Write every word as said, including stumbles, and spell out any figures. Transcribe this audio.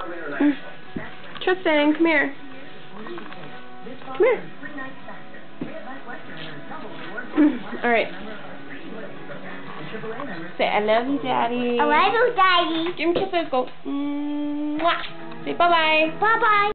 Mm. Tristan, come here. Come here. Mm. All right. Say, I love you, Daddy. I love you, Daddy. Give him kisses. Go. Mwah. Say bye-bye. Bye-bye.